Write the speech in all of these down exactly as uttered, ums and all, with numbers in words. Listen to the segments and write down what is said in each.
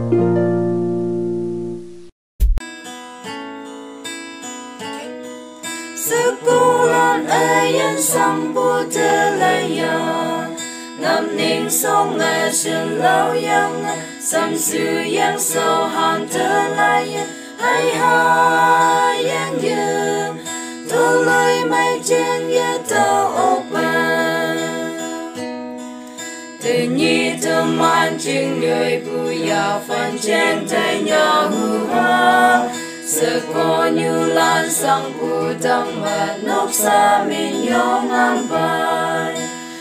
Sekolah ayan sang budelaya ngam ning song a shin lao yang sam su yang so han te lai hai ha yang yang to lai mai chen ya tao open tự nhi tự man ching người bu ya fan chen tay nhỏ hu ha sự có như lan sang bu đam mà nóc xa mình yong am bay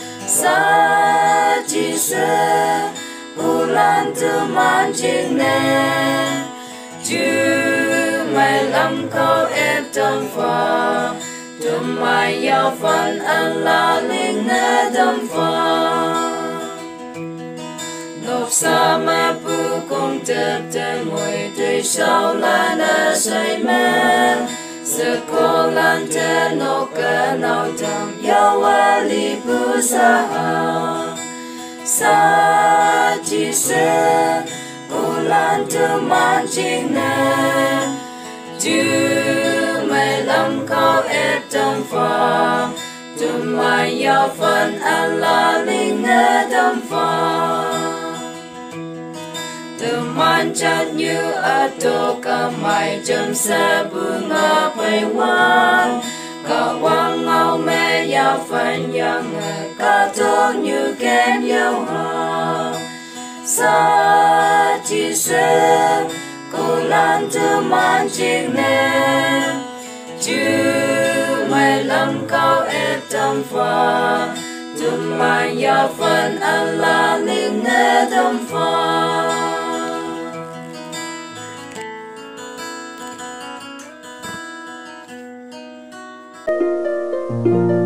sa chi se bu lan tự man ching nè chứ mày lâm câu ép tâm pha tự mày ya fan an la linh nè tâm pha nóc xa mà bu công tập te mùi đời sau là na say mê sự cô lan te nô ca nào thầm yêu a li bu sa ha sa chi se bu lan tu man ching nè chứ mày lâm câu ép tâm pha tu mày yêu phần an la linh nè tâm pha từ man chát như a tô ca mai chấm sa bunga pai wan ca wang ngao me ya fan yang ca tô như kem yêu ha sa chi se cô lan từ man ching nè chứ mày lâm cao ép tâm pha từ mai ya fan an la linh nè tâm pha thank you.